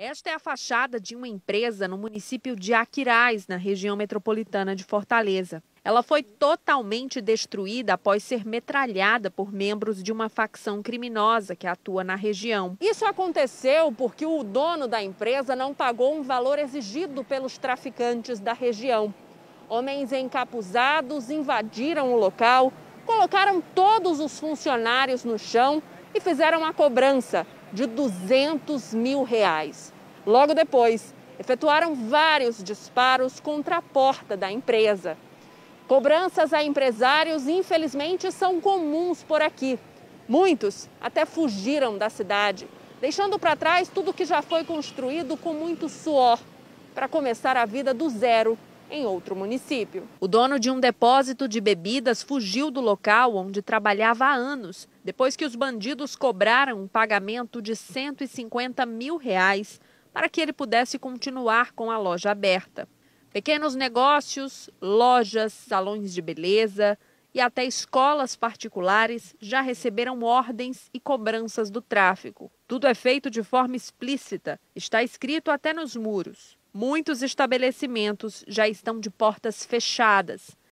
Esta é a fachada de uma empresa no município de Aquiraz, na região metropolitana de Fortaleza. Ela foi totalmente destruída após ser metralhada por membros de uma facção criminosa que atua na região. Isso aconteceu porque o dono da empresa não pagou um valor exigido pelos traficantes da região. Homens encapuzados invadiram o local, colocaram todos os funcionários no chão e fizeram a cobrança de R$200 mil. Logo depois, efetuaram vários disparos contra a porta da empresa. Cobranças a empresários, infelizmente, são comuns por aqui. Muitos até fugiram da cidade, deixando para trás tudo que já foi construído com muito suor, para começar a vida do zero em outro município. O dono de um depósito de bebidas fugiu do local onde trabalhava há anos, depois que os bandidos cobraram um pagamento de R$150 mil para que ele pudesse continuar com a loja aberta. Pequenos negócios, lojas, salões de beleza e até escolas particulares já receberam ordens e cobranças do tráfico. Tudo é feito de forma explícita, está escrito até nos muros. Muitos estabelecimentos já estão de portas fechadas.